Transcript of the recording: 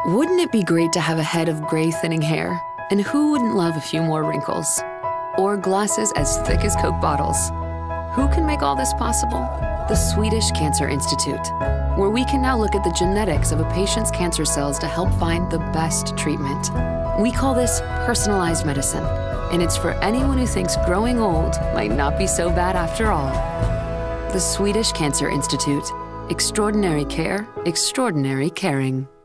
Wouldn't it be great to have a head of gray thinning hair? And who wouldn't love a few more wrinkles? Or glasses as thick as Coke bottles? Who can make all this possible? The Swedish Cancer Institute, where we can now look at the genetics of a patient's cancer cells to help find the best treatment. We call this personalized medicine, and it's for anyone who thinks growing old might not be so bad after all. The Swedish Cancer Institute. Extraordinary care, extraordinary caring.